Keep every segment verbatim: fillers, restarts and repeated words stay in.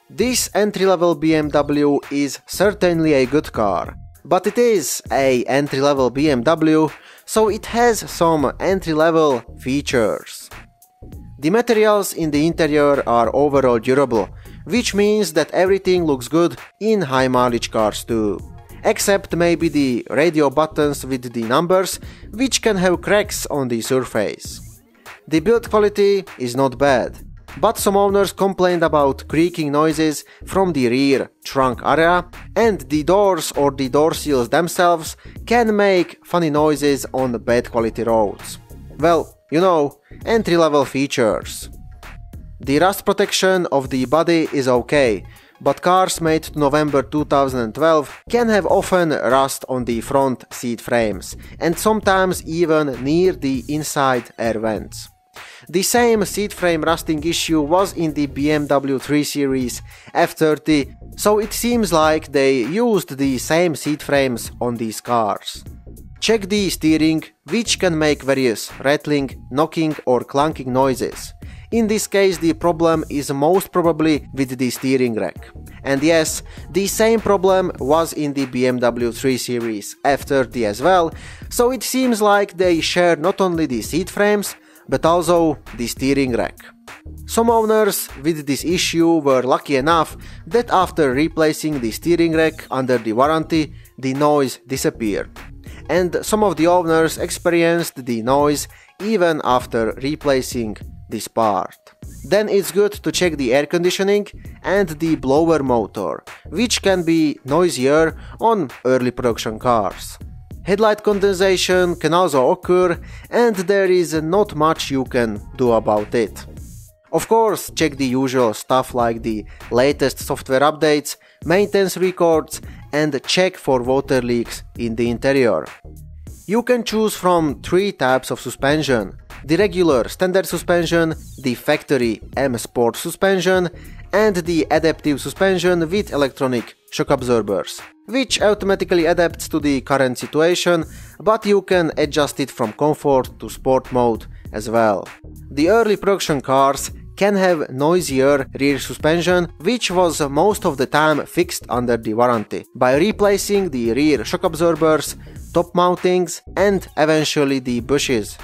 This entry-level B M W is certainly a good car, but it is a entry-level B M W, so it has some entry-level features. The materials in the interior are overall durable, which means that everything looks good in high-mileage cars too. Except maybe the radio buttons with the numbers, which can have cracks on the surface. The build quality is not bad, but some owners complained about creaking noises from the rear trunk area, and the doors or the door seals themselves can make funny noises on bad quality roads. Well, you know, entry-level features. The rust protection of the body is okay, but cars made to November two thousand twelve can have often rust on the front seat frames, and sometimes even near the inside air vents. The same seat frame rusting issue was in the B M W three series F thirty, so it seems like they used the same seat frames on these cars. Check the steering, which can make various rattling, knocking or clunking noises. In this case, the problem is most probably with the steering rack. And yes, the same problem was in the B M W three series F thirty as well, so it seems like they share not only the seat frames, but also the steering rack. Some owners with this issue were lucky enough that after replacing the steering rack under the warranty, the noise disappeared. And some of the owners experienced the noise even after replacing this part. Then it's good to check the air conditioning and the blower motor, which can be noisier on early production cars. Headlight condensation can also occur, and there is not much you can do about it. Of course, check the usual stuff like the latest software updates, maintenance records, and check for water leaks in the interior. You can choose from three types of suspension: the regular standard suspension, the factory M Sport suspension, and the adaptive suspension with electronic shock absorbers, which automatically adapts to the current situation, but you can adjust it from comfort to sport mode as well. The early production cars can have noisier rear suspension, which was most of the time fixed under the warranty, by replacing the rear shock absorbers, top mountings, and eventually the bushes.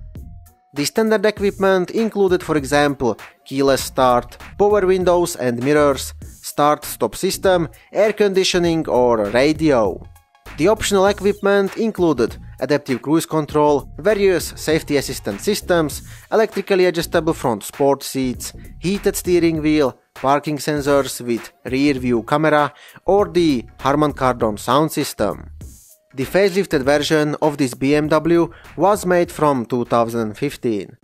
The standard equipment included, for example, keyless start, power windows and mirrors, start-stop system, air conditioning or radio. The optional equipment included adaptive cruise control, various safety assistance systems, electrically adjustable front sport seats, heated steering wheel, parking sensors with rear view camera, or the Harman Kardon sound system. The facelifted version of this B M W was made from two thousand fifteen.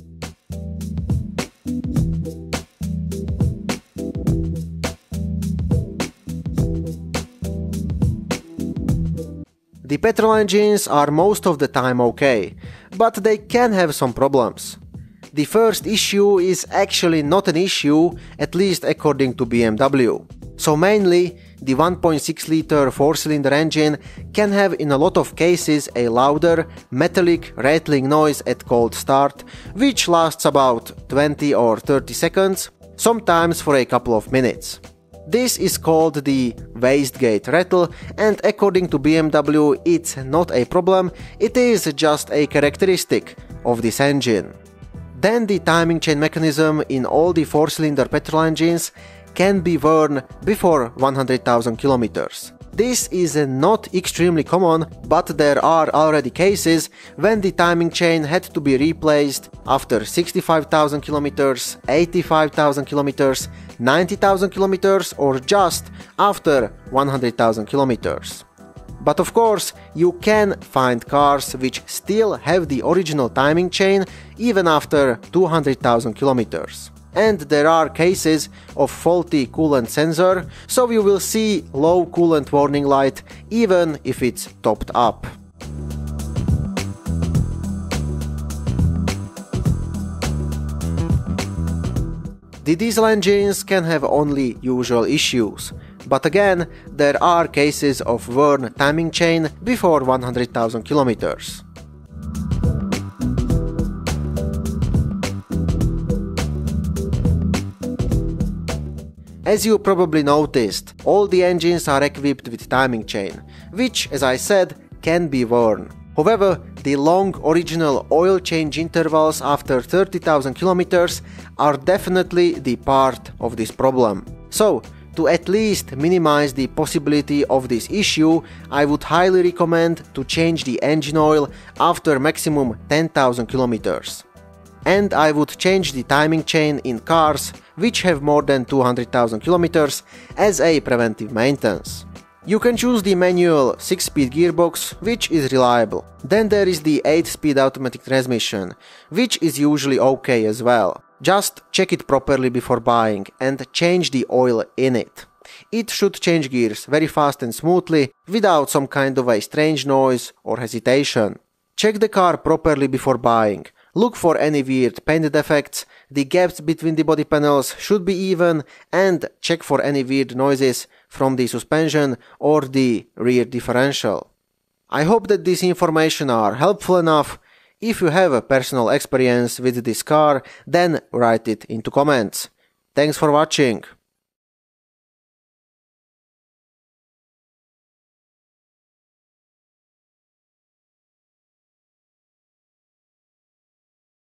The petrol engines are most of the time okay, but they can have some problems. The first issue is actually not an issue, at least according to B M W. So mainly, the one point six liter four-cylinder engine can have in a lot of cases a louder, metallic, rattling noise at cold start, which lasts about twenty or thirty seconds, sometimes for a couple of minutes. This is called the wastegate rattle, and according to B M W it's not a problem, it is just a characteristic of this engine. Then the timing chain mechanism in all the four-cylinder petrol engines can be worn before one hundred thousand kilometers. This is not extremely common, but there are already cases when the timing chain had to be replaced after sixty-five thousand kilometers, eighty-five thousand kilometers, ninety thousand kilometers, or just after one hundred thousand kilometers. But of course, you can find cars which still have the original timing chain even after two hundred thousand kilometers. And there are cases of faulty coolant sensor, so you will see low coolant warning light even if it's topped up. The diesel engines can have only usual issues, but again, there are cases of worn timing chain before one hundred thousand kilometers. As you probably noticed, all the engines are equipped with timing chain, which, as I said, can be worn. However, the long original oil change intervals after thirty thousand kilometers are definitely the part of this problem. So, to at least minimize the possibility of this issue, I would highly recommend to change the engine oil after maximum ten thousand kilometers. And I would change the timing chain in cars which have more than two hundred thousand kilometers as a preventive maintenance. You can choose the manual six speed gearbox, which is reliable. Then there is the eight speed automatic transmission, which is usually okay as well. Just check it properly before buying and change the oil in it. It should change gears very fast and smoothly without some kind of a strange noise or hesitation. Check the car properly before buying. Look for any weird paint defects, the gaps between the body panels should be even, and check for any weird noises from the suspension or the rear differential. I hope that this information are helpful enough. If you have a personal experience with this car, then write it into comments. Thanks for watching.